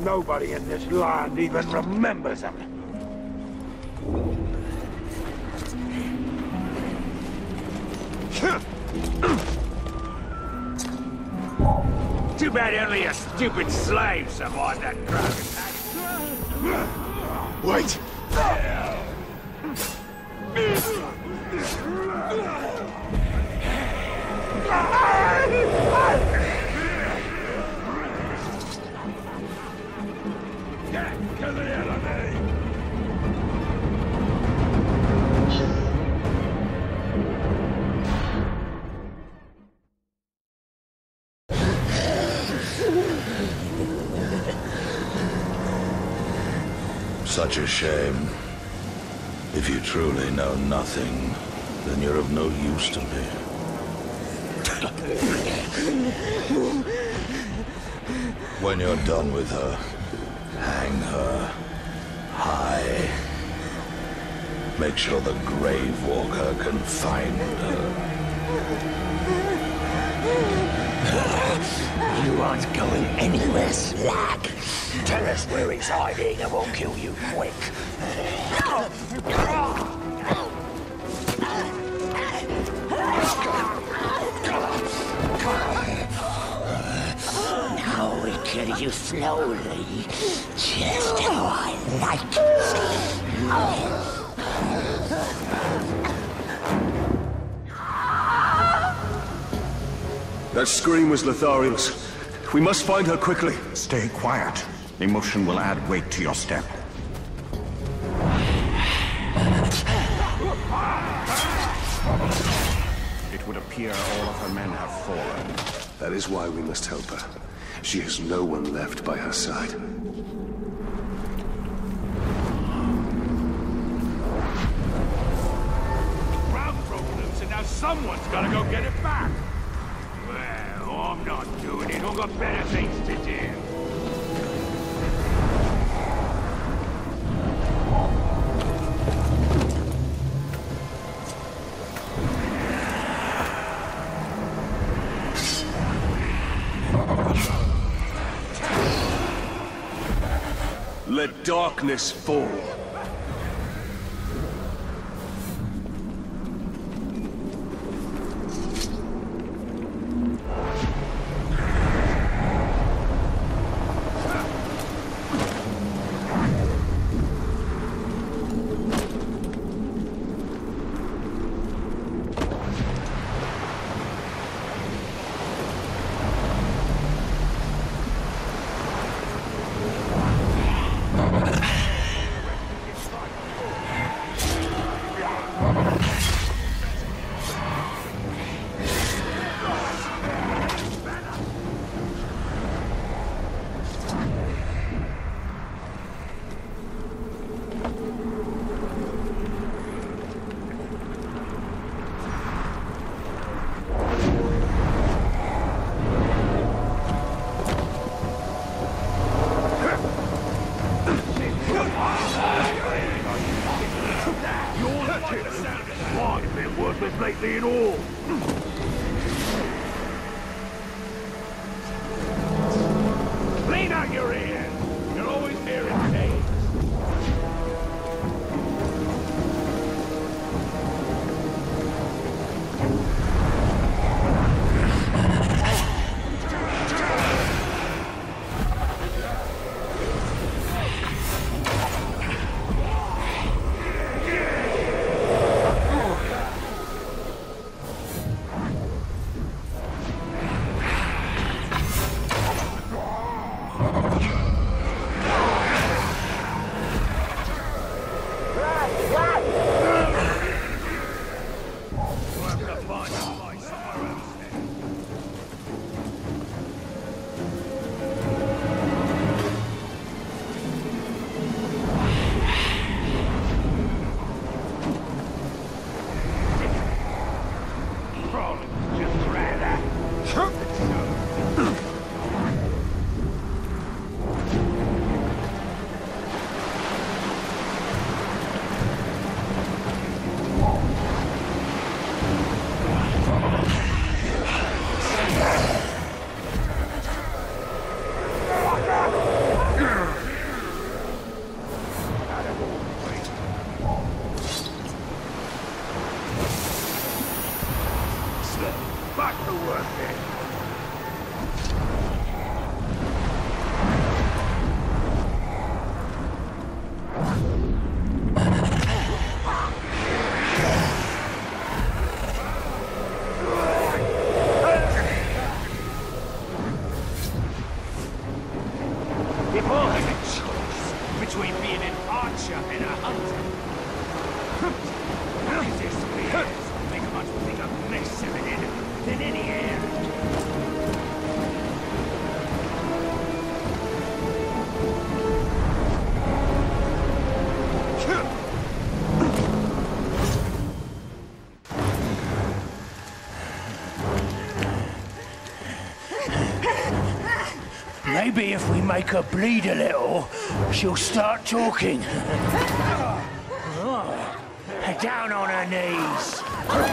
nobody in this land even remembers them. Too bad only a stupid slave survived that dragon. Wait! Such a shame. If you truly know nothing, then you're of no use to me. When you're done with her, hang her high. Make sure the Grave Walker can find her. You aren't going anywhere, Slack. Tell us where he's hiding and we'll kill you quick. Now we kill you slowly, just how I like it. That scream was Lithariel's. We must find her quickly. Stay quiet. Emotion will add weight to your step. It would appear all of her men have fallen. That is why we must help her. She has no one left by her side. Ground broke loose and now someone's gotta go get it back. Well, I'm not doing it. I've got better things to do. Let darkness fall. Lately at all. Clean out your ears. You're always hearing names. back to work then. Between being an archer and a hunter. These spears make a much bigger mess of it than any air. Maybe if we make her bleed a little, she'll start talking. Down on her knees.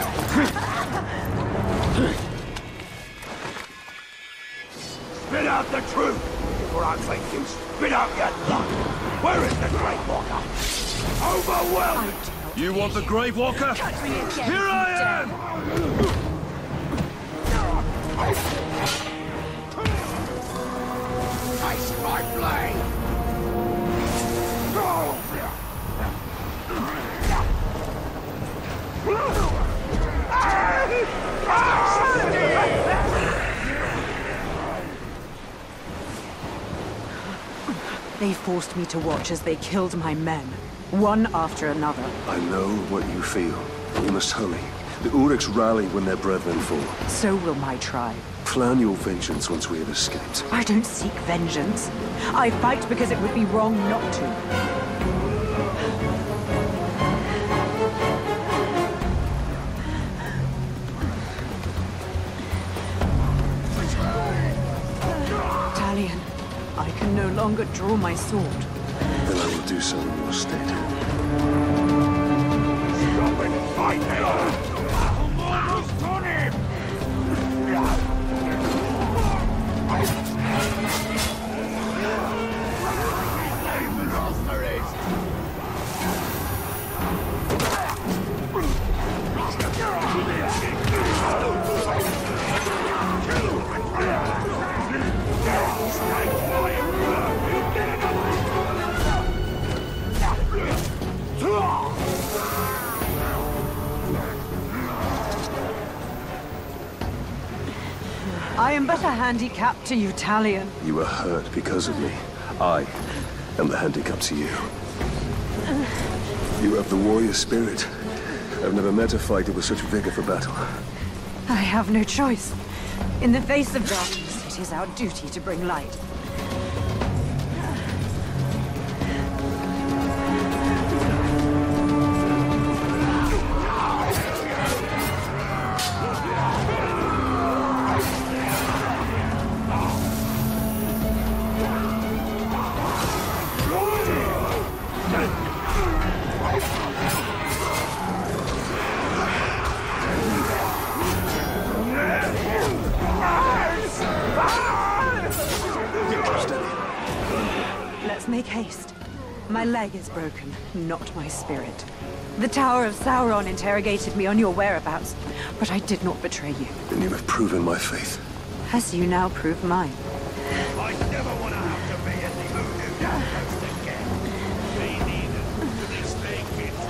Spit out the truth, or I make you spit out your luck. Where is the Great Walker? Overwhelmed! You want the Grave Walker? Here I am! Face my blade! They forced me to watch as they killed my men, one after another. I know what you feel. We must hurry. The Uruks rally when their brethren fall. So will my tribe. Plan your vengeance once we have escaped. I don't seek vengeance. I fight because it would be wrong not to. Talion, I can no longer draw my sword. Then I will do so in your stead. Stop and fight me! Almost on him! I am but a handicap to you, Talion. You were hurt because of me. I am the handicap to you. You have the warrior spirit. I've never met a fighter with such vigor for battle. I have no choice. In the face of darkness, it is our duty to bring light. Make haste. My leg is broken, not my spirit. The Tower of Sauron interrogated me on your whereabouts, but I did not betray you. And you have proven my faith. As you now prove mine. I never want to have to be at the Uruk outpost again. Me neither. This thing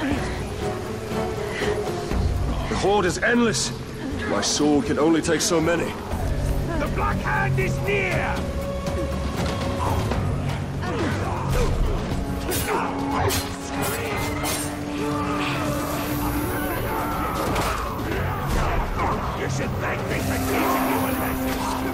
gets The horde is endless. My sword can only take so many. The Black Hand is near! You should thank me for teaching you a lesson.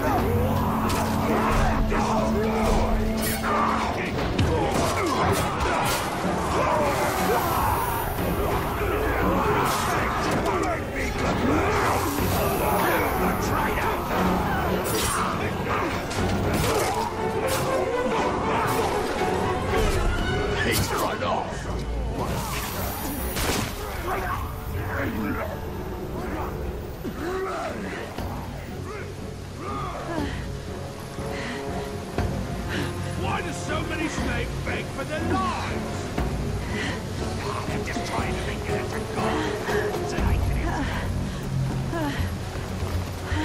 He's run off. Why do so many snakes beg for their lives? I'm just trying to make it into gold so I can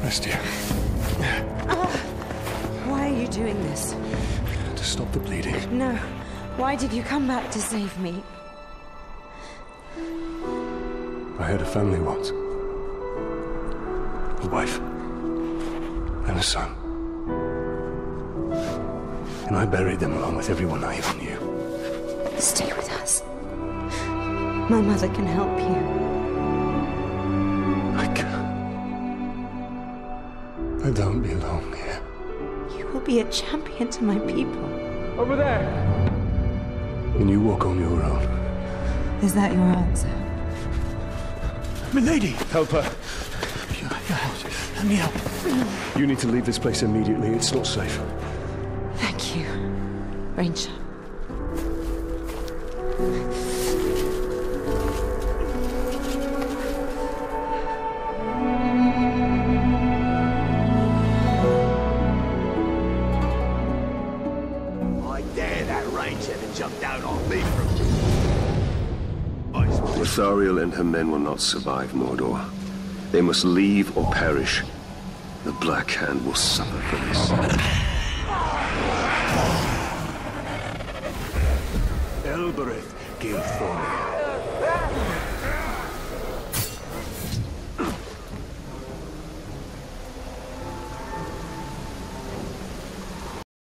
Rest here. Why are you doing this? To stop the bleeding. No. Why did you come back to save me? I had a family once. A wife. And a son. And I buried them along with everyone I ever knew. Stay with us. My mother can help you. I can't. I don't belong here. You will be a champion to my people. Over there! And you walk on your own. Is that your answer? Milady! Help her. Let me help. You need to leave this place immediately. It's not safe. Thank you, Ranger. I dare that Ranger to jump down on me from... Lithariel and her men will not survive Mordor. They must leave or perish. The Black Hand will suffer for this. Elbereth, Gilthorne.